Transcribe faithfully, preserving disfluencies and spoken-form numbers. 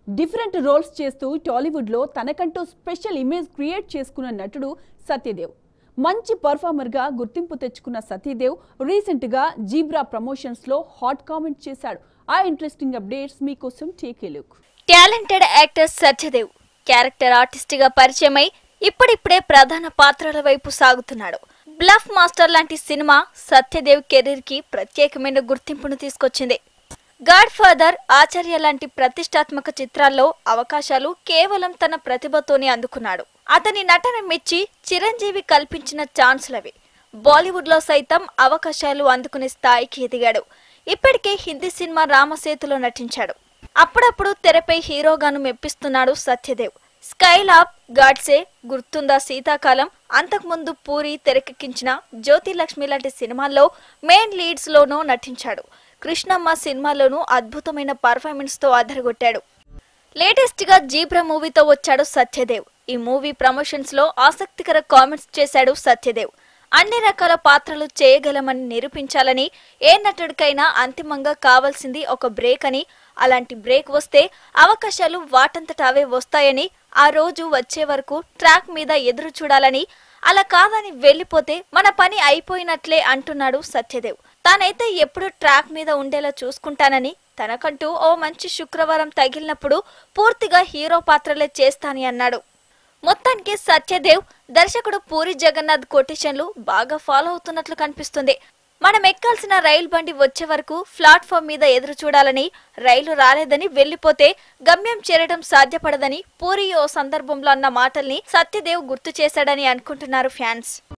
Different roles చేస్తూ టాలీవుడ్ లో తనకంటూ స్పెషల్ ఇమేజ్ క్రియేట్ చేసుకున్న నటుడు సత్యదేవ్. మంచి పర్ఫార్మర్ గా గుర్తింపు తెచ్చుకున్న సత్యదేవ్ రీసెంట్ గా జీబ్రా ప్రమోషన్స్ లో హాట్ కామెంట్ చేశాడు. ఆ ఇంట్రెస్టింగ్ అప్డేట్స్ మీకోసం take a look. Talented actor Satyadev character artist గా పరిచయమై ఇప్పుడిప్పుడే ప్రధాన పాత్రల వైపు సాగుతున్నాడు. బ్లఫ్ మాస్టర్ లాంటి సినిమా సత్యదేవ్ కెరీర్ కి ప్రత్యేకమైన గుర్తింపును తీసుకొచ్చింది. గాడ్ ఫాదర్, ఆచార్య లాంటి ప్రతిష్టాత్మక చిత్రాల్లో అవకాశాలు కేవలం తన ప్రతిభతోనే అందుకున్నాడు. అతని నటన మెచ్చి చిరంజీవి కల్పించిన ఛాన్సులవి. బాలీవుడ్ లో సైతం అవకాశాలు అందుకునే స్థాయికి ఎదిగాడు. ఇప్పటికే హిందీ సినిమా రామసేతులో నటించాడు. అప్పుడప్పుడు తెరపై హీరోగాను మెప్పిస్తున్నాడు సత్యదేవ్. స్కైలాబ్, గాడ్సే, గుర్తుందా శీతాకాలం, అంతకుముందు పూరి తెరకెక్కించిన జ్యోతిలక్ష్మి లాంటి సినిమాల్లో మెయిన్ లీడ్స్ లోనూ నటించాడు. కృష్ణమ్మ సినిమాలోనూ అద్భుతమైన పర్ఫార్మెన్స్ తో అదరగొట్టాడు. లేటెస్ట్ గా జీబ్రా మూవీతో వచ్చాడు సత్యదేవ్. ఈ మూవీ ప్రమోషన్స్ లో ఆసక్తికర కామెంట్స్ చేశాడు సత్యదేవ్. అన్ని రకాల పాత్రలు చేయగలమని నిరూపించాలని ఏ నటుడికైనా అంతిమంగా కావాల్సింది ఒక బ్రేక్ అని, అలాంటి బ్రేక్ వస్తే అవకాశాలు వాటంతట అవే వస్తాయని, ఆ రోజు వచ్చే వరకు ట్రాక్ మీద ఎదురు చూడాలని, అలా కాదని వెళ్లిపోతే మన పని అయిపోయినట్లే అంటున్నాడు సత్యదేవ్. తానైతే ఎప్పుడు ట్రాక్ మీద ఉండేలా చూసుకుంటానని, తనకంటూ ఓ మంచి శుక్రవారం తగిలినప్పుడు పూర్తిగా హీరో పాత్రలే చేస్తానని అన్నాడు. మొత్తానికి సత్యదేవ్ దర్శకుడు పూరి జగన్నాథ్ కొటేషన్లు బాగా ఫాలో అవుతున్నట్లు కనిపిస్తుంది. మనం ఎక్కాల్సిన రైలు బండి వచ్చే వరకు ప్లాట్ఫామ్ మీద ఎదురు చూడాలని, రైలు రాలేదని వెళ్లిపోతే గమ్యం చేరడం సాధ్యపడదని పూరి ఓ సందర్భంలో అన్న మాటల్ని సత్యదేవ్ గుర్తు చేశాడని అనుకుంటున్నారు ఫ్యాన్స్.